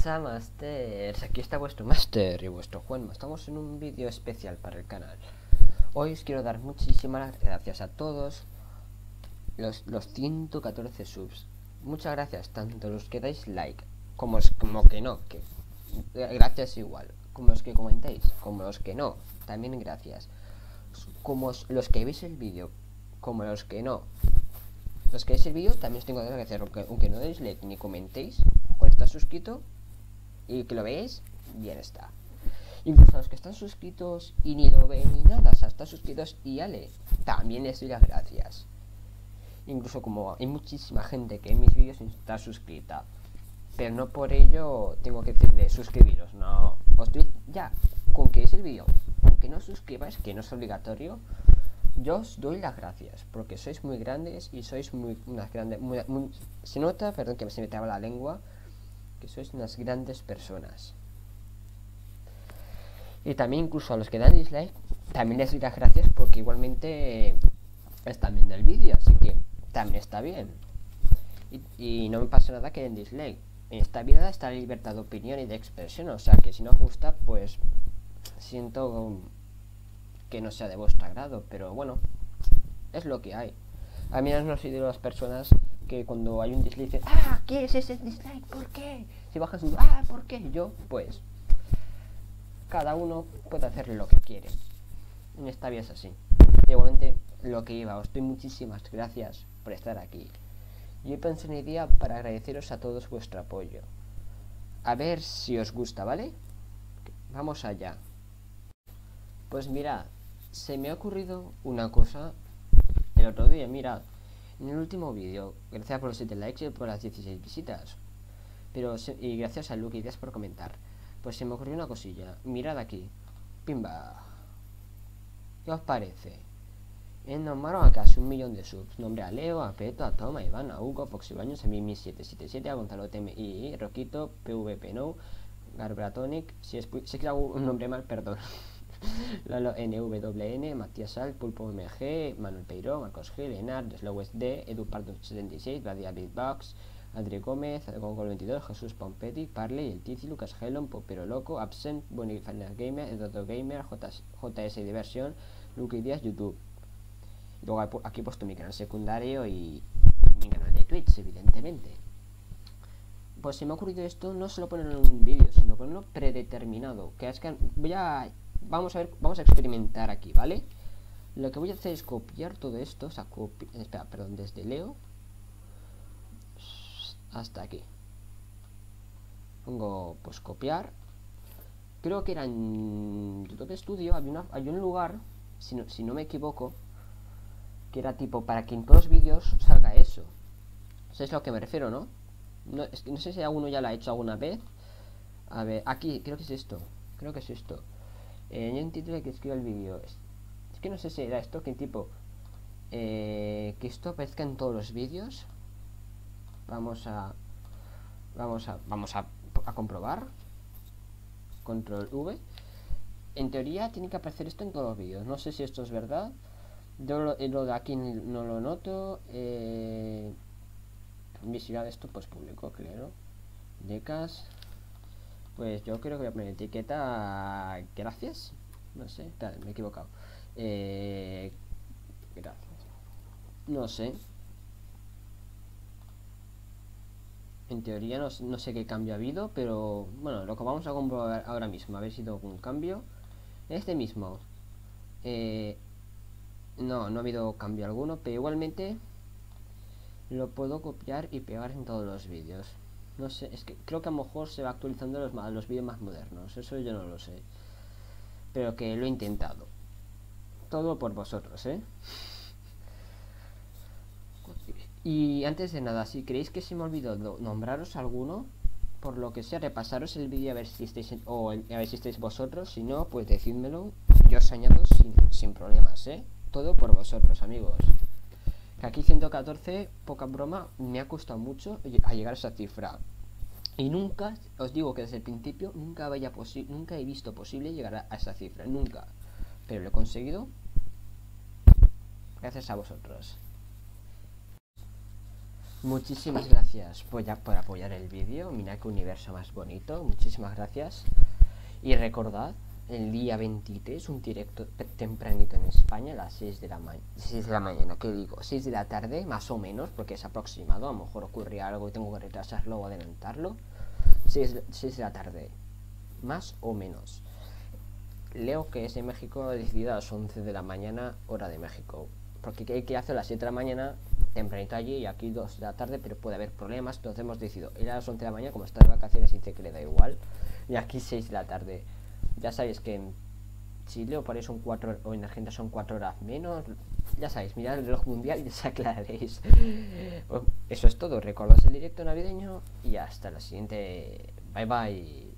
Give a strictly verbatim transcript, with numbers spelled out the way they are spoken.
pasa, Masters? Aquí está vuestro Master y vuestro Juanma. Estamos en un vídeo especial para el canal. Hoy os quiero dar muchísimas gracias a todos los, los ciento catorce subs. Muchas gracias, tanto los que dais like como, os, como que no, que gracias igual, como los que comentáis, como los que no, también gracias, como los que veis el vídeo, como los que no. Los que veis el vídeo también os tengo que agradecer, aunque, aunque no deis like ni comentéis, con estar suscrito y que lo veáis, bien está. Incluso a los que están suscritos y ni lo ven ni nada, o sea, están suscritos y ale, también les doy las gracias. Incluso como hay muchísima gente que en mis vídeos está suscrita, pero no por ello tengo que decirle suscribiros, no, os doy ya, con que veáis el vídeo, aunque no os suscribáis, que no es obligatorio, yo os doy las gracias, porque sois muy grandes y sois muy, unas grandes, muy, muy, se nota, perdón que se me traba la lengua, que sois unas grandes personas. Y también incluso a los que dan dislike, también les doy las gracias porque igualmente están viendo el vídeo, así que también está bien. Y, y no me pasa nada que den dislike. En esta vida está la libertad de opinión y de expresión, o sea que si no os gusta, pues siento que no sea de vuestro agrado, pero bueno, es lo que hay. A mí no soy de las personas que cuando hay un dislike dicen, ah, ¿qué es ese dislike? ¿Por qué? Si bajas un, ah, ¿por qué? Yo, pues, cada uno puede hacer lo que quiere. En esta vida es así. Igualmente, lo que iba, os doy muchísimas gracias por estar aquí. Yo pensé en el día para agradeceros a todos vuestro apoyo. A ver si os gusta, ¿vale? Vamos allá. Pues mirad, se me ha ocurrido una cosa el otro día, mirad. En el último vídeo, gracias por los siete likes y por las dieciséis visitas. Pero se, y gracias a Luke y gracias por comentar. Pues se me ocurrió una cosilla. Mirad aquí. Pimba. ¿Qué os parece? En nombraron a casi un millón de subs. Nombre a Leo, a Peto, a Toma, a Iván, a Hugo, a Foxy Baños, a Mimi siete siete siete, a Gonzalo T M I, Roquito, P V P No, Garbratonic. Si es si que hago un nombre mal, perdón. Lalo N W N, Matías Sal, Pulpo M G, Manuel Peiró, Marcos G, Leonard, Slowest D, Edu Pardo setenta y seis, Badia Beatbox, André Gómez, Gongol veintidós, Jesús Pompetti, Parley, El Tizi, Lucas Helon, Popero Loco, Absent, Bonnie Final Gamer, Eduardo Gamer, J S Diversión, Luke Díaz, YouTube. Luego aquí he puesto mi canal secundario y mi canal de Twitch, evidentemente. Pues se me ha ocurrido esto, no solo ponerlo en un vídeo, sino ponerlo predeterminado. Que es que voy a... Vamos a ver, vamos a experimentar aquí, ¿vale? Lo que voy a hacer es copiar todo esto, o sea, copi espera, perdón, desde Leo hasta aquí. Pongo, pues, copiar. Creo que era en YouTube Studio, había, una, había un lugar, si no, si no me equivoco, que era tipo para que en todos los vídeos salga eso. ¿Sabes a lo que me refiero, no? No, es que no sé si alguno ya lo ha hecho alguna vez. A ver, aquí, creo que es esto. Creo que es esto. Eh, yo un título que escribo el vídeo. Es, es que no sé si era esto, que tipo eh, que esto aparezca en todos los vídeos. Vamos a Vamos a Vamos a, a comprobar. Control V. En teoría tiene que aparecer esto en todos los vídeos. No sé si esto es verdad. Yo lo, lo de aquí no lo noto. Eh, visibilidad de esto, pues público, claro. Decas. Pues yo creo que voy a poner etiqueta. Gracias. No sé, espera, me he equivocado. Eh, gracias. No sé. En teoría no, no sé qué cambio ha habido, pero bueno, lo que vamos a comprobar ahora mismo, a ver si tengo algún cambio. Este mismo. Eh, no, no ha habido cambio alguno, pero igualmente lo puedo copiar y pegar en todos los vídeos. No sé, es que creo que a lo mejor se va actualizando los, los vídeos más modernos. Eso yo no lo sé. Pero que lo he intentado. Todo por vosotros, ¿eh? Y antes de nada, si creéis que se me olvidó nombraros alguno, por lo que sea, repasaros el vídeo a ver si estáis en, o a ver si estáis vosotros. Si no, pues decídmelo. Yo os añado sin, sin problemas, ¿eh? Todo por vosotros, amigos. Que aquí ciento catorce, poca broma, me ha costado mucho a llegar a esa cifra. Y nunca, os digo que desde el principio, nunca, vaya nunca he visto posible llegar a, a esa cifra, nunca. Pero lo he conseguido gracias a vosotros. Muchísimas gracias por, ya, por apoyar el vídeo. Mira qué universo más bonito. Muchísimas gracias. Y recordad, el día veintitrés, un directo tempranito en España, a las seis de la mañana. seis de la mañana, ¿qué digo? seis de la tarde, más o menos, porque es aproximado. A lo mejor ocurre algo y tengo que retrasarlo o adelantarlo. seis de la tarde, más o menos. Leo que es de México, decidido a las once de la mañana, hora de México. Porque hay que hacer a las siete de la mañana, tempranito allí, y aquí dos de la tarde, pero puede haber problemas. Entonces hemos decidido ir a las once de la mañana, como está de vacaciones y dice que le da igual. Y aquí seis de la tarde. Ya sabéis que en Chile o por ahí son cuatro, o en Argentina son cuatro horas menos. Ya sabéis, mirad el reloj mundial y os aclararéis. Bueno, eso es todo. Recordad el directo navideño y hasta la siguiente. Bye bye.